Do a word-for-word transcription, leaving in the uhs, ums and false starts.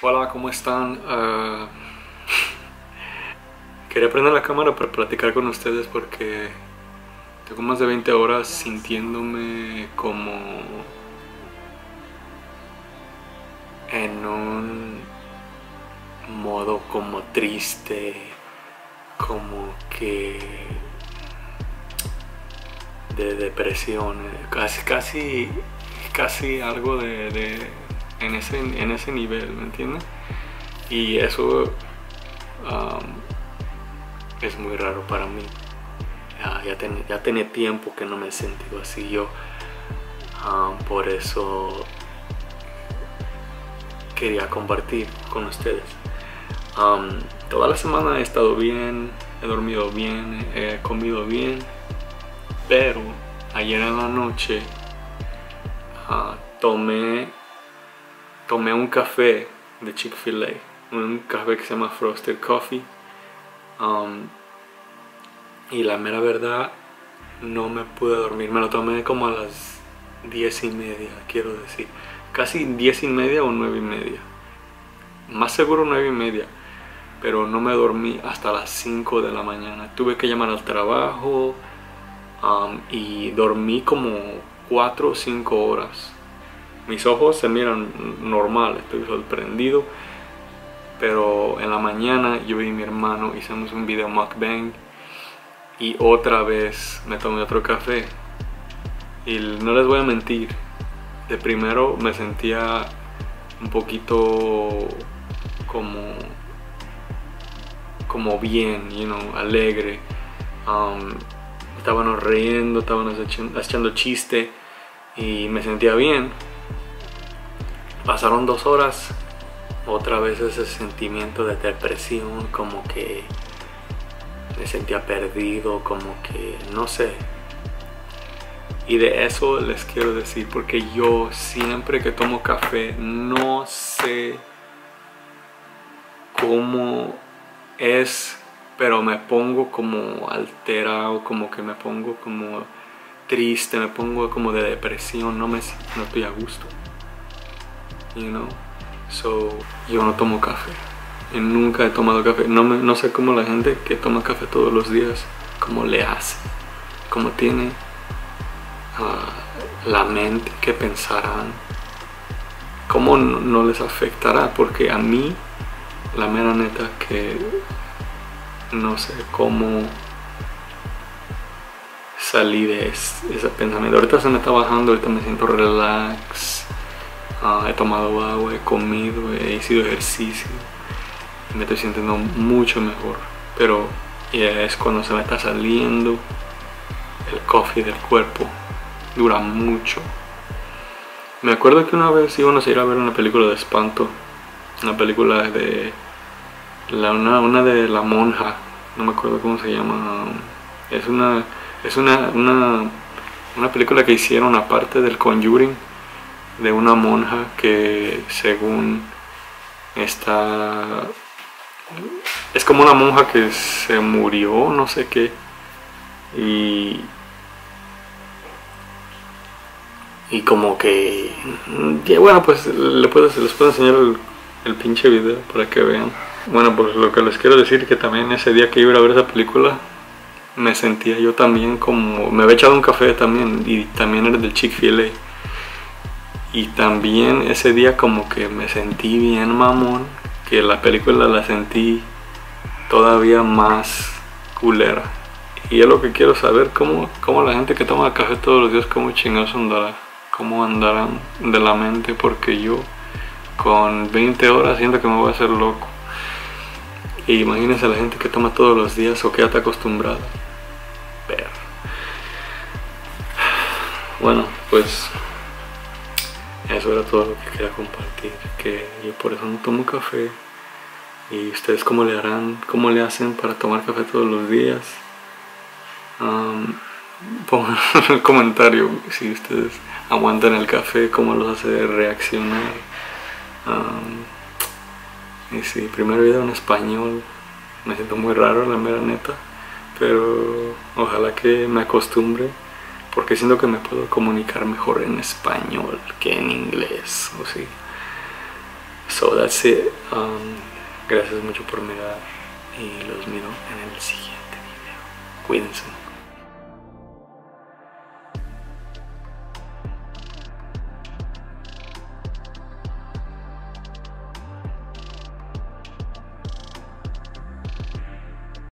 Hola, ¿cómo están? Uh, quería prender la cámara para platicar con ustedes porque tengo más de veinte horas sintiéndome como en un modo como triste, como que de depresión, casi, casi, casi algo de, de en ese, en ese nivel, ¿me entiendes? Y eso um, es muy raro para mí. Ya, ya, ten, ya tenía tiempo que no me he sentido así yo. Um, por eso quería compartir con ustedes. Um, toda la semana he estado bien, he dormido bien, he comido bien, pero ayer en la noche uh, tomé, tomé un café de Chick-fil-A, un café que se llama Frosted Coffee. Um, y la mera verdad, no me pude dormir. Me lo tomé como a las diez y media, quiero decir. Casi diez y media o nueve y media. Más seguro nueve y media. Pero no me dormí hasta las cinco de la mañana. Tuve que llamar al trabajo um, y dormí como cuatro o cinco horas. Mis ojos se miran normal, estoy sorprendido. Pero en la mañana yo y mi hermano hicimos un video mukbang. Y otra vez me tomé otro café. Y no les voy a mentir, de primero me sentía un poquito como como bien, you know, alegre. Um, estábamos riendo, estábamos echando, echando chiste y me sentía bien. Pasaron dos horas, otra vez ese sentimiento de depresión, como que me sentía perdido, como que no sé. Y de eso les quiero decir, porque yo siempre que tomo café no sé cómo es, pero me pongo como alterado, como que me pongo como triste, me pongo como de depresión, no me no estoy a gusto, you know. So yo no tomo café. Y nunca he tomado café. No, me, no sé cómo la gente que toma café todos los días, cómo le hace, cómo tiene uh, la mente, qué pensarán, cómo no, no les afectará, porque a mí, la mera neta, que no sé cómo salí de ese, ese pensamiento. Ahorita se me está bajando, ahorita me siento relax, uh, he tomado agua, he comido, he hecho ejercicio. Me estoy sintiendo mucho mejor, pero yeah, es cuando se me está saliendo el coffee del cuerpo, dura mucho. Me acuerdo que una vez íbamos a ir a ver una película de espanto, una película de la, una, una de la monja, no me acuerdo cómo se llama. Es una es una, una, una película que hicieron aparte del Conjuring, de una monja que según está... es como una monja que se murió, no sé qué, y y como que y bueno, pues les puedo, les puedo enseñar el, el pinche video para que vean. Bueno, pues lo que les quiero decir es que también ese día que iba a ver esa película me sentía yo también como, me había echado un café también, y también era del Chick-fil-A, y también ese día como que me sentí bien mamón, que la película la sentí todavía más culera. Y es lo que quiero saber, cómo, cómo la gente que toma café todos los días, cómo chingados andará, cómo andarán de la mente, porque yo con veinte horas siento que me voy a hacer loco. Y imagínense a la gente que toma todos los días o que ya está acostumbrada. Pero bueno, pues eso era todo lo que quería compartir, que yo por eso no tomo café. Y ustedes cómo le harán, cómo le hacen para tomar café todos los días. Um, pongan en el comentario si ustedes aguantan el café, cómo los hace reaccionar. Um, y sí, primer video en español, me siento muy raro, la mera neta, pero ojalá que me acostumbre, porque siento que me puedo comunicar mejor en español que en inglés, o sí. So that's it. Um, gracias mucho por mirar y los miro en el siguiente video. Cuídense.